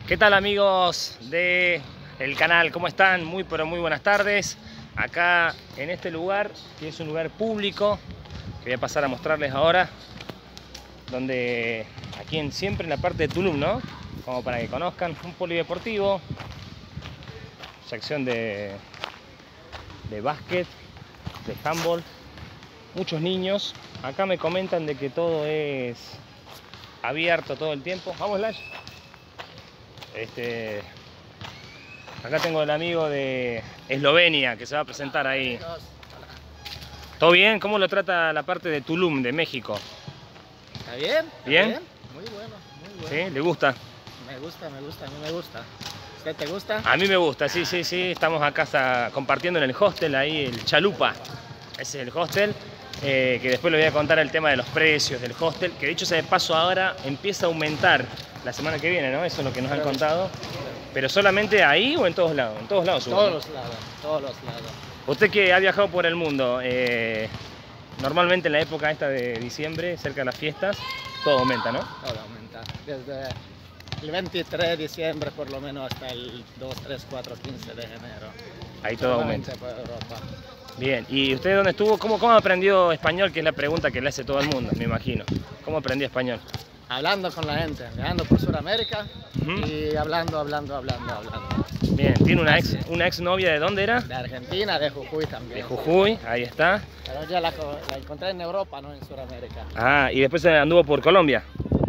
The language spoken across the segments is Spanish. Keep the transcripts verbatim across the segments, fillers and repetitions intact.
¿Qué tal, amigos del canal? ¿Cómo están? Muy pero muy buenas tardes. Acá en este lugar, que es un lugar público, que voy a pasar a mostrarles ahora, donde aquí en, siempre en la parte de Tulum, ¿no? Como para que conozcan, un polideportivo, sección de, de básquet, de handball, muchos niños. Acá me comentan de que todo es abierto todo el tiempo. Vamos, Lash. Este, acá tengo el amigo de Eslovenia que se va a presentar ahí. ¿Todo bien? ¿Cómo lo trata la parte de Tulum, de México? ¿Está bien? ¿Está ¿Bien? bien? Muy bueno, muy bueno. ¿Sí? ¿Le gusta? Me gusta, me gusta, a mí me gusta. ¿Usted te gusta? A mí me gusta, sí, sí, sí. Estamos acá hasta compartiendo en el hostel, ahí el Chalupa. Ese es el hostel, eh, que después le voy a contar el tema de los precios del hostel, que dicho sea de paso ahora empieza a aumentar la semana que viene, ¿no? Eso es lo que nos han contado. ¿Pero solamente ahí o en todos lados? En todos lados, todos seguro. los lados, todos los lados. Usted que ha viajado por el mundo, eh, normalmente en la época esta de diciembre, cerca de las fiestas, todo aumenta, ¿no? Todo aumenta. Desde el veintitrés de diciembre por lo menos hasta el dos, tres, cuatro, quince de enero. Ahí todo aumenta. Por Europa. Bien, ¿y usted dónde estuvo? ¿Cómo, ¿Cómo aprendió español? Que es la pregunta que le hace todo el mundo, me imagino. ¿Cómo aprendió español? Hablando con la gente, viajando por Sudamérica Uh-huh. y hablando, hablando, hablando, hablando. Bien, ¿tiene una ex, una ex novia de dónde era? De Argentina, de Jujuy también. De Jujuy, ahí está. Pero ya la, la encontré en Europa, no en Sudamérica. Ah, y después anduvo por Colombia.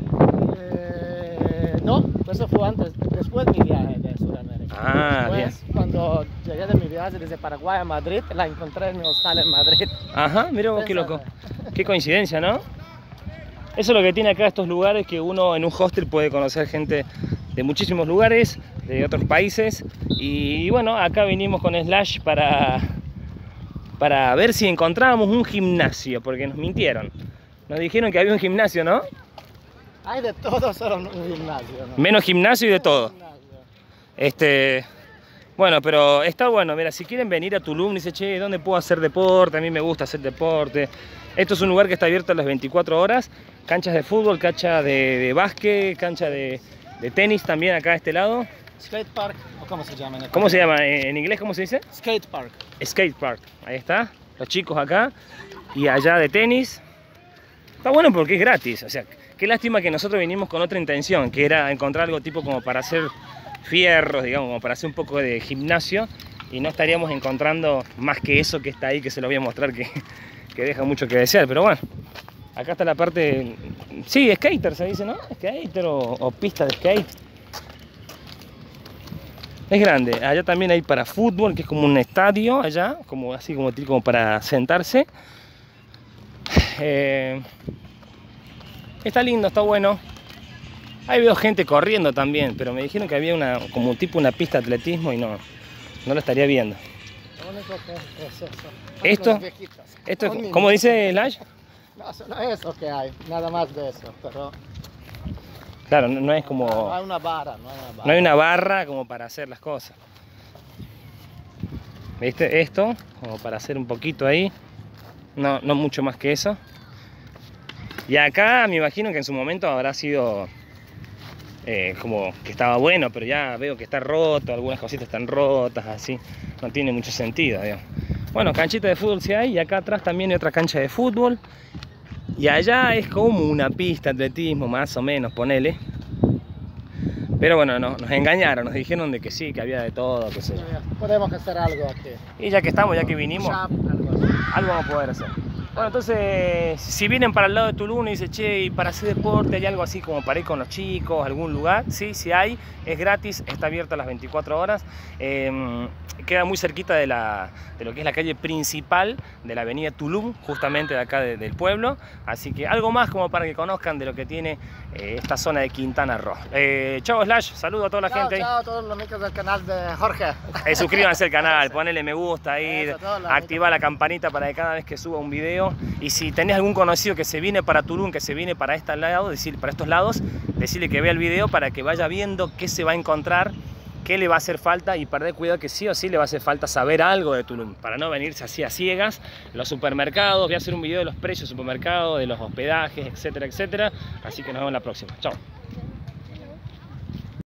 Eh, no, eso fue antes, después de mi viaje de Sudamérica. Ah, después, bien. Cuando llegué de mi viaje desde Paraguay a Madrid, la encontré en mi hostal en Madrid. Ajá, mira vos qué loco. Qué coincidencia, ¿no? Eso es lo que tiene acá estos lugares, que uno en un hostel puede conocer gente de muchísimos lugares, de otros países. Y bueno, acá vinimos con Slash para, para ver si encontrábamos un gimnasio, porque nos mintieron. Nos dijeron que había un gimnasio, ¿no? Hay de todo, solo un gimnasio, ¿no? Menos gimnasio y de todo. Este, bueno, pero está bueno. Mira, si quieren venir a Tulum, dice, che, ¿dónde puedo hacer deporte? A mí me gusta hacer deporte. Esto es un lugar que está abierto a las veinticuatro horas. Canchas de fútbol, cancha de, de básquet, cancha de, de tenis también acá a este lado. Skate park, o cómo se llama en el ¿Cómo se llama? ¿En inglés cómo se dice? Skate park. Skate park. Ahí está. Los chicos acá. Y allá de tenis. Está bueno porque es gratis. O sea, qué lástima que nosotros vinimos con otra intención, que era encontrar algo tipo como para hacer fierros, digamos, como para hacer un poco de gimnasio. Y no estaríamos encontrando más que eso que está ahí, que se lo voy a mostrar, que, que deja mucho que desear. Pero bueno, acá está la parte, sí, skater se dice, ¿no? Skater o, o pista de skate. Es grande. Allá también hay para fútbol, que es como un estadio allá, como así como, como para sentarse. Eh, está lindo, está bueno. Ahí veo gente corriendo también, pero me dijeron que había una, como un tipo una pista de atletismo y no, no lo estaría viendo. Lo único que es eso. Esto, esto es, ¿cómo dice Slash? No, eso no es eso que hay, nada más de eso, pero... Claro, no, no es como... No hay una barra, no hay una barra. No hay una barra como para hacer las cosas. ¿Viste? Esto, como para hacer un poquito ahí. No, no mucho más que eso. Y acá me imagino que en su momento habrá sido... Eh, como que estaba bueno, pero ya veo que está roto, algunas cositas están rotas, así, no tiene mucho sentido, digamos. Bueno, canchita de fútbol sí hay, y acá atrás también hay otra cancha de fútbol, y allá es como una pista de atletismo, más o menos, ponele. Pero bueno, no, nos engañaron, nos dijeron de que sí, que había de todo, que sé yo. Podemos hacer algo aquí. Y ya que estamos, ya que vinimos, Shop, algo así. algo vamos a poder hacer. Bueno, entonces, si vienen para el lado de Tulum y dicen, che, y para hacer deporte, ¿hay algo así como para ir con los chicos, algún lugar? Sí, sí hay, es gratis, está abierta a las veinticuatro horas. Eh, queda muy cerquita de, la, de lo que es la calle principal de la avenida Tulum, justamente de acá de, del pueblo. Así que algo más como para que conozcan de lo que tiene eh, esta zona de Quintana Roo. Eh, chao Slash, saludo a toda la Chao, gente. chao a todos los amigos del canal de Jorge. Eh, suscríbanse al canal, ponele me gusta ahí, Eso, todo lo activa la campanita para que cada vez que suba un video. Y si tenés algún conocido que se viene para Tulum, que se viene para, este lado, decir, para estos lados, decirle que vea el video para que vaya viendo qué se va a encontrar, qué le va a hacer falta, y perder cuidado que sí o sí le va a hacer falta saber algo de Tulum, para no venirse así a ciegas. Los supermercados, voy a hacer un video de los precios de supermercados, de los hospedajes, etcétera, etcétera. Así que nos vemos en la próxima. Chao.